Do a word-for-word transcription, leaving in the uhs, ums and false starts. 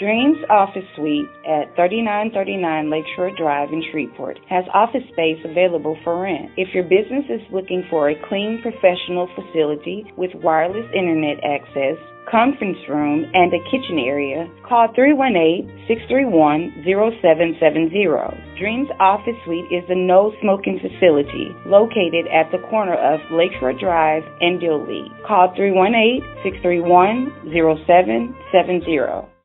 Dreams Office Suite at thirty-nine thirty-nine Lakeshore Drive in Shreveport has office space available for rent. If your business is looking for a clean, professional facility with wireless internet access, conference room, and a kitchen area, call three one eight, six three one, zero seven seven zero. Dreams Office Suite is a no-smoking facility located at the corner of Lakeshore Drive and Dilley. Call three one eight, six three one, zero seven seven zero.